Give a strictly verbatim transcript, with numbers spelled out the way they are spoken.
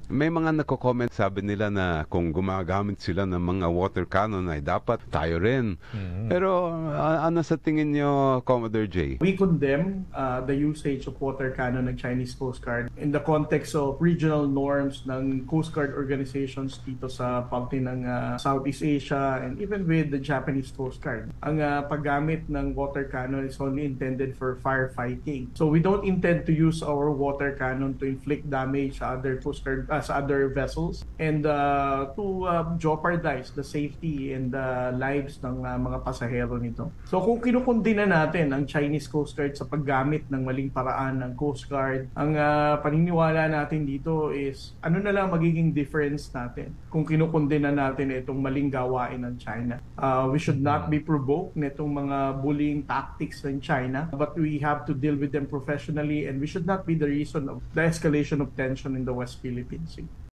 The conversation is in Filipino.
May mga nagko-comment, sabi nila na kung gumagamit sila ng mga water cannon ay dapat tayo rin. Mm. Pero uh, ano sa tingin nyo, Commodore J? We condemn uh, the usage of water cannon ng Chinese Coast Guard in the context of regional norms ng Coast Guard organizations dito sa parte ng uh, Southeast Asia and even with the Japanese Coast Guard. Ang uh, paggamit ng water cannon is only intended for firefighting. So we don't intend to use our water cannon to inflict damage sa other Coast Guard, uh, sa other vessels and uh, to uh, jeopardize the safety and the lives ng uh, mga pasahero nito. So kung kinukundina natin ang Chinese Coast Guard sa paggamit ng maling paraan ng Coast Guard, ang uh, paniniwala natin dito is ano na lang magiging difference natin kung kinukundina natin itong maling gawain ng China. Uh, we should not be provoked nitong mga bullying tactics ng China, but we have to deal with them professionally and we should not be the reason of the escalation of tension in the West Philippine Sea.